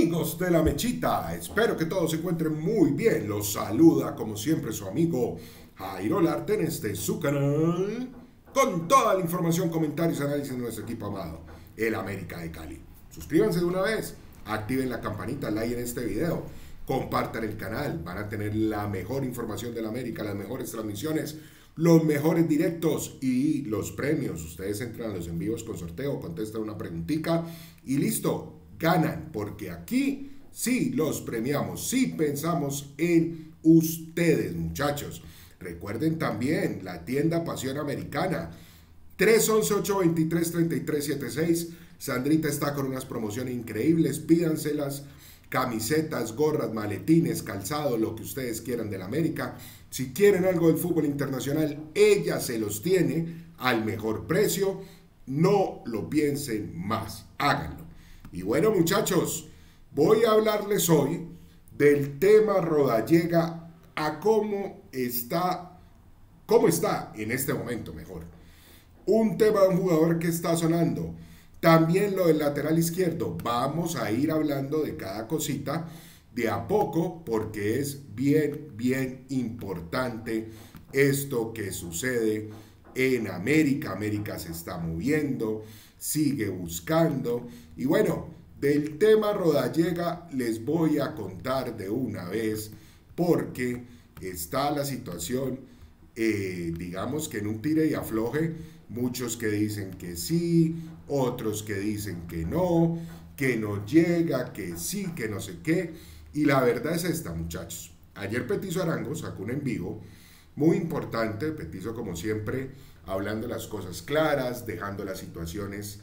Amigos de la Mechita, espero que todos se encuentren muy bien. Los saluda como siempre su amigo Jairo Larte en este su canal con toda la información, comentarios y análisis de nuestro equipo amado, el América de Cali. Suscríbanse de una vez, activen la campanita, like en este video, compartan el canal, van a tener la mejor información del América, las mejores transmisiones, los mejores directos y los premios. Ustedes entran a los en vivos con sorteo, contestan una preguntita y listo. Ganan, porque aquí sí los premiamos, sí pensamos en ustedes, muchachos. Recuerden también la tienda Pasión Americana, 311-823-3376. Sandrita está con unas promociones increíbles, pídanselas, camisetas, gorras, maletines, calzado, lo que ustedes quieran del América. Si quieren algo del fútbol internacional, ella se los tiene al mejor precio. No lo piensen más, háganlo. Y bueno, muchachos, voy a hablarles hoy del tema Rodallega, a cómo está en este momento mejor. Un tema de un jugador que está sonando. También lo del lateral izquierdo. Vamos a ir hablando de cada cosita de a poco porque es bien importante esto que sucede en América. América se está moviendo, sigue buscando. Y bueno, del tema Rodallega les voy a contar de una vez porque está la situación, digamos que en un tire y afloje. Muchos que dicen que sí, otros que dicen que no llega, que sí, que no sé qué. Y la verdad es esta, muchachos. Ayer Petizo Arango sacó un en vivo muy importante. Petizo, como siempre, hablando las cosas claras, dejando las situaciones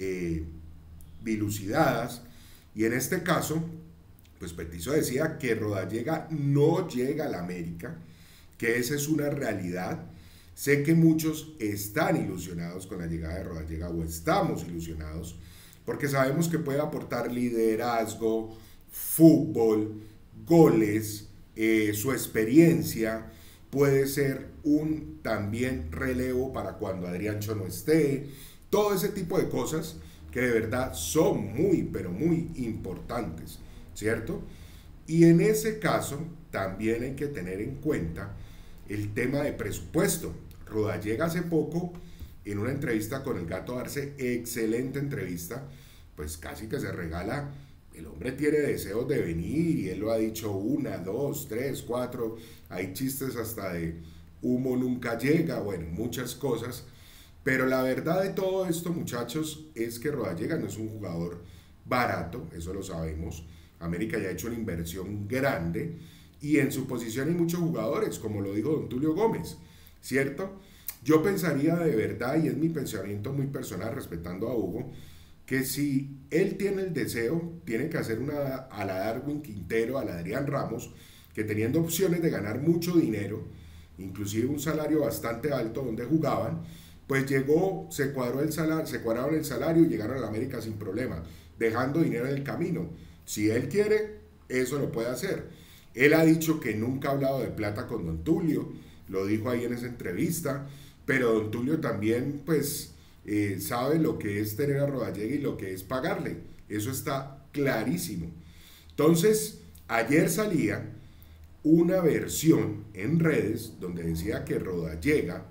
dilucidadas. Y en este caso, pues Petizo decía que Rodallega no llega a la América, que esa es una realidad. Sé que muchos están ilusionados con la llegada de Rodallega, o estamos ilusionados, porque sabemos que puede aportar liderazgo, fútbol, goles, su experiencia. Puede ser un también relevo para cuando Adriancho no esté. Todo ese tipo de cosas que de verdad son muy, pero muy importantes, ¿cierto? Y en ese caso también hay que tener en cuenta el tema de presupuesto. Rodallega hace poco, en una entrevista con el Gato Arce, excelente entrevista, pues casi que se regala. El hombre tiene deseos de venir y él lo ha dicho 1, 2, 3, 4. Hay chistes hasta de humo nunca llega, bueno, muchas cosas. Pero la verdad de todo esto, muchachos, es que Rodallega no es un jugador barato, eso lo sabemos. América ya ha hecho una inversión grande y en su posición hay muchos jugadores, como lo dijo don Tulio Gómez, ¿cierto? Yo pensaría de verdad, y es mi pensamiento muy personal respetando a Hugo, que si él tiene el deseo, tiene que hacer una a la Darwin Quintero, a la Adrián Ramos, que teniendo opciones de ganar mucho dinero, inclusive un salario bastante alto donde jugaban, pues llegó, se cuadraron el salario y llegaron a la América sin problema, dejando dinero en el camino. Si él quiere, eso lo puede hacer. Él ha dicho que nunca ha hablado de plata con don Tulio, lo dijo ahí en esa entrevista, pero don Tulio también, pues, sabe lo que es tener a Rodallega y lo que es pagarle. Eso está clarísimo. Entonces, ayer salía una versión en redes donde decía que Rodallega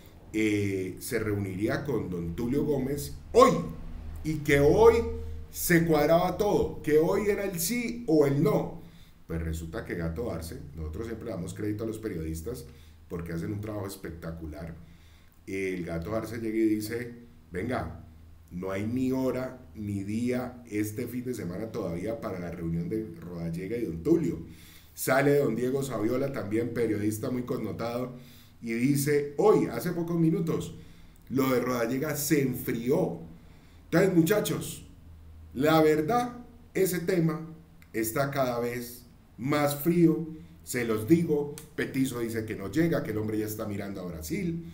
se reuniría con don Tulio Gómez hoy y que hoy se cuadraba todo, que hoy era el sí o el no. Pues resulta que Gato Arce, nosotros siempre damos crédito a los periodistas porque hacen un trabajo espectacular. El Gato Arce llega y dice: venga, no hay ni hora ni día este fin de semana todavía para la reunión de Rodallega y don Tulio. Sale don Diego Saviola, también periodista muy connotado, y dice hoy, hace pocos minutos, lo de Rodallega se enfrió. Entonces, muchachos, la verdad, ese tema está cada vez más frío. Se los digo, Petizo dice que no llega, que el hombre ya está mirando a Brasil.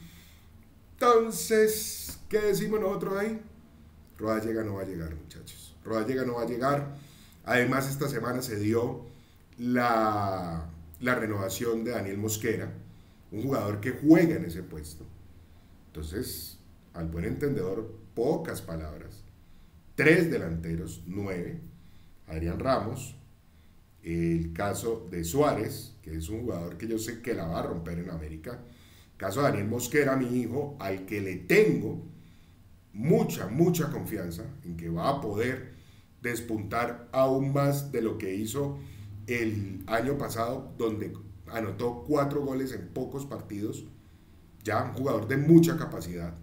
Entonces, ¿qué decimos nosotros ahí? Rodallega no va a llegar, muchachos. Rodallega no va a llegar. Además, esta semana se dio la renovación de Daniel Mosquera, un jugador que juega en ese puesto. Entonces, al buen entendedor, pocas palabras. 3 delanteros, 9. Adrián Ramos, el caso de Suárez, que es un jugador que yo sé que la va a romper en América, el caso de Daniel Mosquera, mi hijo, al que le tengo mucha confianza en que va a poder despuntar aún más de lo que hizo el año pasado, donde anotó 4 goles en pocos partidos, ya un jugador de mucha capacidad.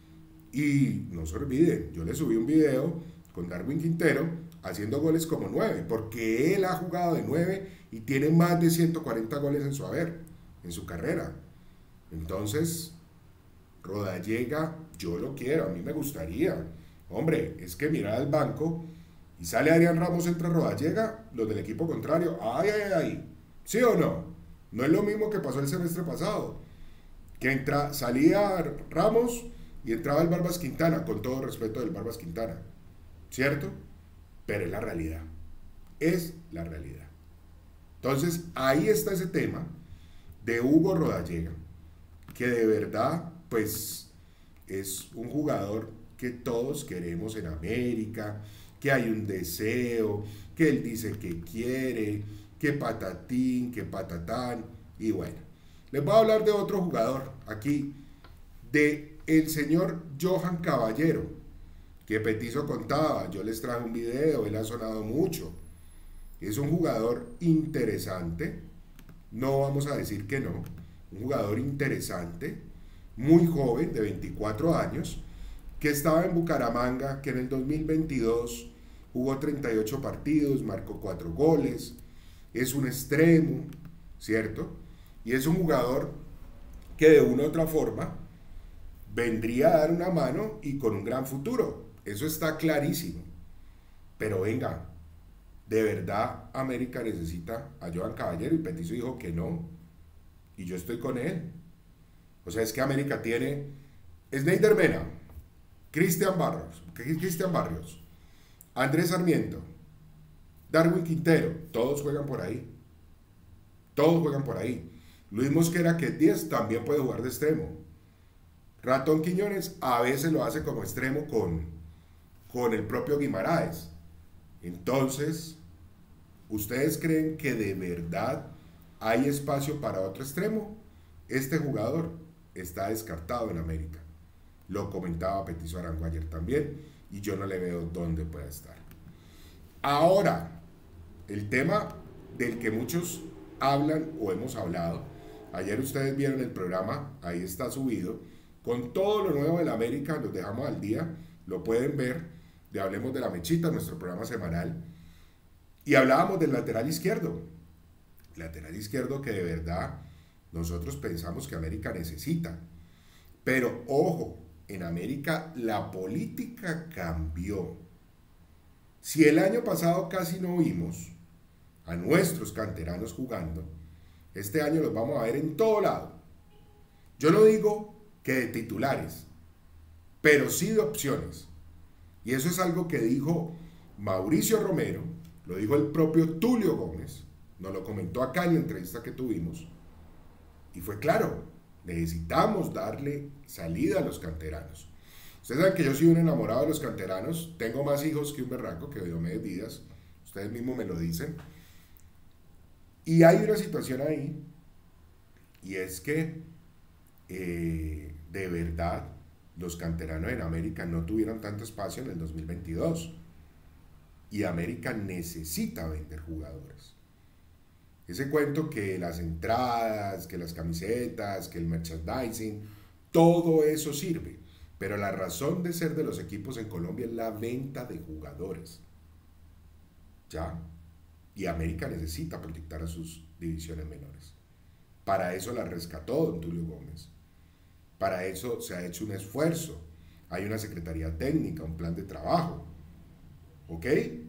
Y no se olviden, yo le subí un video con Darwin Quintero haciendo goles como 9, porque él ha jugado de 9 y tiene más de 140 goles en su haber, en su carrera. Entonces, Rodallega, yo lo quiero, a mí me gustaría. Hombre, es que mirar al banco y sale Adrián Ramos entre Rodallega, los del equipo contrario, ay, ¿sí o no? No es lo mismo que pasó el semestre pasado, que salía Ramos y entraba el Barbas Quintana, con todo respeto del Barbas Quintana, ¿cierto? Pero es la realidad, es la realidad. Entonces, ahí está ese tema de Hugo Rodallega, que de verdad, pues, es un jugador que todos queremos en América, que hay un deseo, que él dice que quiere, que patatín, que patatán, y bueno. Les voy a hablar de otro jugador aquí, de el señor Johan Caballero, que Petizo contaba, yo les traje un video, él ha sonado mucho. Es un jugador interesante, no vamos a decir que no, un jugador interesante, muy joven, de 24 años, que estaba en Bucaramanga, que en el 2022 jugó 38 partidos, marcó 4 goles, es un extremo, ¿cierto? Y es un jugador que de una u otra forma vendría a dar una mano y con un gran futuro, eso está clarísimo. Pero venga, de verdad América necesita a Johan Caballero, y Petizo dijo que no, y yo estoy con él. O sea, es que América tiene Sneider Mena, Cristian Barrios, Andrés Sarmiento, Darwin Quintero, todos juegan por ahí. Todos juegan por ahí. Luis Mosquera, que es 10, también puede jugar de extremo. Ratón Quiñones a veces lo hace como extremo con el propio Guimaraes. Entonces, ¿ustedes creen que de verdad hay espacio para otro extremo? Este jugador está descartado en América. Lo comentaba Petizo Arango ayer también, y yo no le veo dónde pueda estar. Ahora, el tema del que muchos hablan o hemos hablado, ayer ustedes vieron el programa, ahí está subido, con todo lo nuevo de la América, los dejamos al día, lo pueden ver, de Hablemos de la Mechita, nuestro programa semanal, y hablábamos del lateral izquierdo que de verdad nosotros pensamos que América necesita, pero ojo, en América la política cambió. Si el año pasado casi no vimos a nuestros canteranos jugando, este año los vamos a ver en todo lado. Yo no digo que de titulares, pero sí de opciones. Y eso es algo que dijo Mauricio Romero, lo dijo el propio Tulio Gómez, nos lo comentó acá en la entrevista que tuvimos, y fue claro, necesitamos darle salida a los canteranos. Ustedes saben que yo soy un enamorado de los canteranos, tengo más hijos que un berraco, que Diomedes Díaz, ustedes mismos me lo dicen. Y hay una situación ahí, y es que de verdad los canteranos en América no tuvieron tanto espacio en el 2022. Y América necesita vender jugadores. Ese cuento que las entradas, que las camisetas, que el merchandising, todo eso sirve. Pero la razón de ser de los equipos en Colombia es la venta de jugadores. ¿Ya? Y América necesita proyectar a sus divisiones menores. Para eso la rescató don Tulio Gómez. Para eso se ha hecho un esfuerzo. Hay una secretaría técnica, un plan de trabajo. ¿Ok?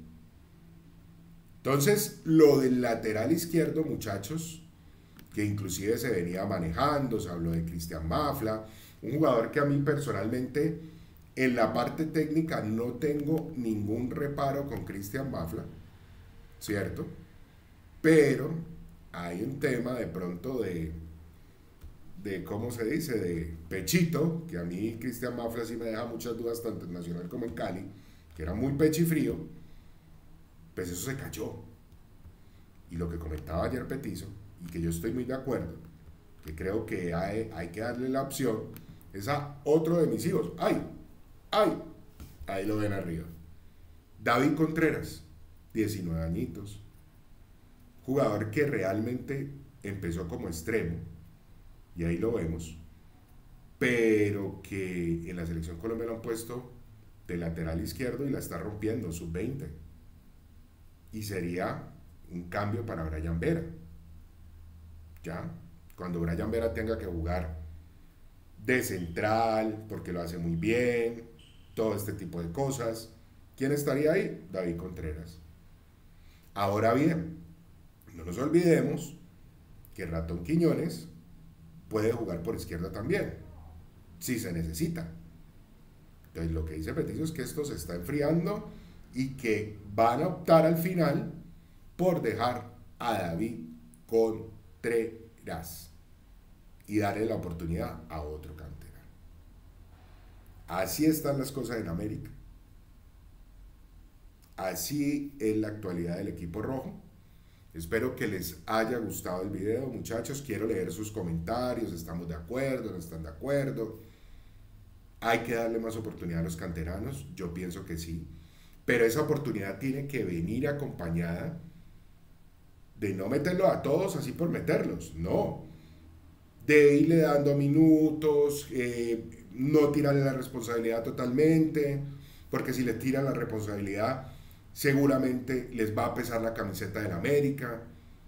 Entonces, lo del lateral izquierdo, muchachos, que inclusive se venía manejando, se habló de Cristian Mafla, un jugador que a mí personalmente, en la parte técnica, no tengo ningún reparo con Cristian Mafla, ¿cierto? Pero hay un tema de pronto de ¿cómo se dice? De pechito, que a mí Cristian Mafla sí me deja muchas dudas, tanto en Nacional como en Cali, que era muy pechifrío, pues eso se cayó. Y lo que comentaba ayer Petizo, y que yo estoy muy de acuerdo, que creo que hay que darle la opción, es a otro de mis hijos. ¡Ay! ¡Ay! Ahí lo ven arriba. David Contreras, 19 añitos, jugador que realmente empezó como extremo, y ahí lo vemos, pero que en la selección Colombia lo han puesto de lateral izquierdo y la está rompiendo, sub-20. Y sería un cambio para Brian Vera. ¿Ya? Cuando Brian Vera tenga que jugar de central, porque lo hace muy bien, todo este tipo de cosas. ¿Quién estaría ahí? David Contreras. Ahora bien, no nos olvidemos que Ratón Quiñones puede jugar por izquierda también, si se necesita. Entonces lo que dice Petizo es que esto se está enfriando y que van a optar al final por dejar a David Contreras y darle la oportunidad a otro canterano. Así están las cosas en América. Así es la actualidad del equipo rojo. Espero que les haya gustado el video, muchachos. Quiero leer sus comentarios. ¿Estamos de acuerdo? ¿No están de acuerdo? ¿Hay que darle más oportunidad a los canteranos? Yo pienso que sí. Pero esa oportunidad tiene que venir acompañada de no meterlo a todos así por meterlos. No. De irle dando minutos, no tirarle la responsabilidad totalmente, porque si le tiran la responsabilidad, seguramente les va a pesar la camiseta del América.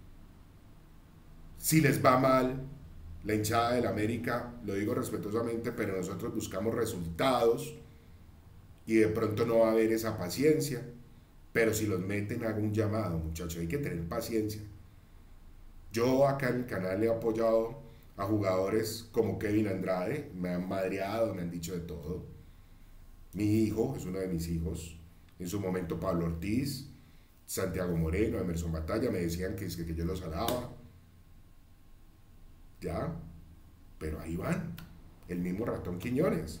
Si les va mal, la hinchada del América, lo digo respetuosamente, pero nosotros buscamos resultados y de pronto no va a haber esa paciencia. Pero si los meten, hago un llamado, muchachos, hay que tener paciencia. Yo acá en el canal le he apoyado a jugadores como Kevin Andrade, me han madreado, me han dicho de todo. Mi hijo es uno de mis hijos, en su momento Pablo Ortiz, Santiago Moreno, Emerson Batalla, me decían que yo los alaba. Ya, pero ahí van, el mismo Ratón Quiñones.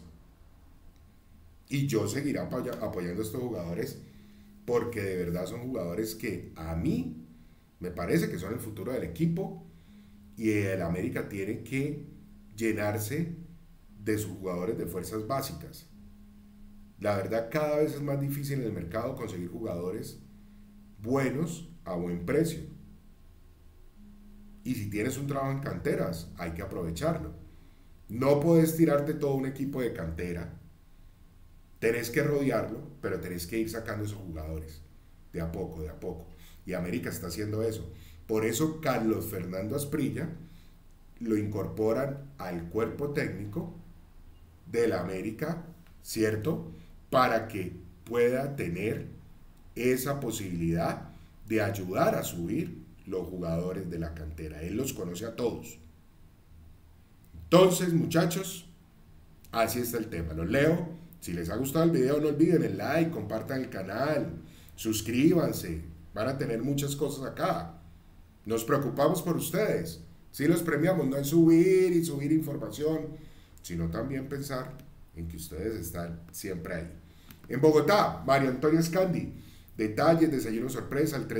Y yo seguiré apoyando a estos jugadores porque de verdad son jugadores que a mí me parece que son el futuro del equipo y el América tiene que llenarse de sus jugadores de fuerzas básicas. La verdad, cada vez es más difícil en el mercado conseguir jugadores buenos a buen precio. Y si tienes un trabajo en canteras, hay que aprovecharlo. No puedes tirarte todo un equipo de cantera. Tenés que rodearlo, pero tenés que ir sacando esos jugadores de a poco, de a poco. Y América está haciendo eso. Por eso Carlos Fernando Asprilla lo incorporan al cuerpo técnico de la América, ¿cierto? Para que pueda tener esa posibilidad de ayudar a subir los jugadores de la cantera. Él los conoce a todos. Entonces, muchachos, así está el tema. Los leo. Si les ha gustado el video, no olviden el like, compartan el canal, suscríbanse. Van a tener muchas cosas acá. Nos preocupamos por ustedes. Si los premiamos, no en subir y subir información, sino también pensar en que ustedes están siempre ahí. En Bogotá, Mario Antonio Escandi. Detalles, desayuno sorpresa al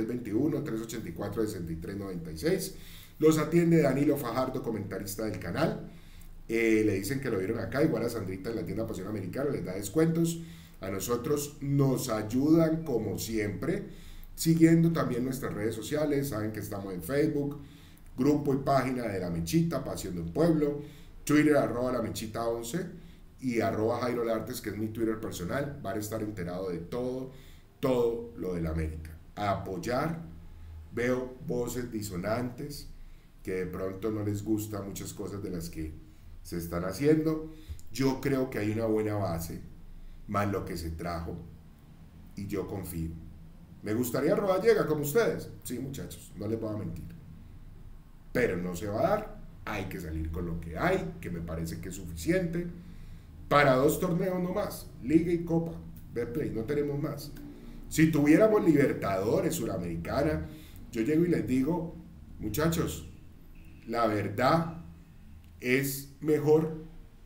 321-384-6396. Los atiende Danilo Fajardo, comentarista del canal. Le dicen que lo vieron acá, igual a Sandrita en la tienda Pasión Americana, les da descuentos. A nosotros nos ayudan como siempre, siguiendo también nuestras redes sociales. Saben que estamos en Facebook, grupo y página de La Mechita, Pasión de un Pueblo, Twitter @LaMechita11 y @Jairo Lartes, que es mi Twitter personal. Van a estar enterados de todo lo de la América. A apoyar. Veo voces disonantes que de pronto no les gusta muchas cosas de las que se están haciendo. Yo creo que hay una buena base, más lo que se trajo, y yo confío. ¿Me gustaría Rodallega como ustedes? Sí, muchachos, no les voy a mentir. Pero no se va a dar, hay que salir con lo que hay, que me parece que es suficiente. Para 2 torneos nomás, Liga y Copa, Betplay, no tenemos más. Si tuviéramos Libertadores, Suramericana, yo llego y les digo, muchachos, la verdad es mejor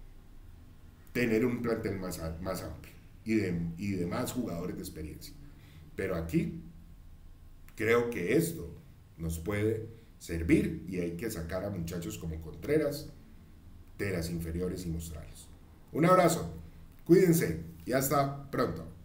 tener un plantel más amplio y de más jugadores de experiencia. Pero aquí Creo que esto nos puede servir y hay que sacar a muchachos como Contreras de las inferiores y mostrarlos. Un abrazo, cuídense y hasta pronto.